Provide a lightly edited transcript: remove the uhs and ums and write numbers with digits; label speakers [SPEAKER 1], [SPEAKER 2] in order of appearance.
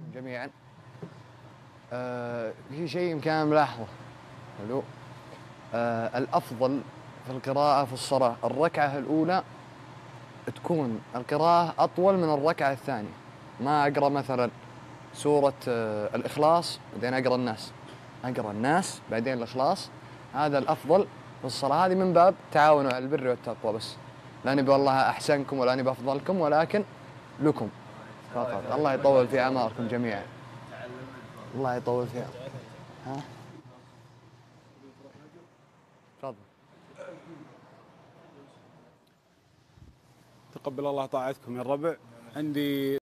[SPEAKER 1] جميعا. في شيء يمكن أنا ملاحظه. حلو. الأفضل في القراءة في الصلاة الركعة الأولى تكون القراءة أطول من الركعة الثانية. ما أقرأ مثلا سورة الإخلاص بعدين أقرأ الناس، أقرأ الناس بعدين الإخلاص. هذا الأفضل في الصلاة. هذه من باب تعاونوا على البر والتقوى بس. لا نبي والله أحسنكم ولا نبي أفضلكم، ولكن لكم فقط. الله يطول في أعماركم جميعا. الله يطول في أعماركم. ها؟ تفضل.
[SPEAKER 2] تقبل الله طاعتكم يا الربع. عندي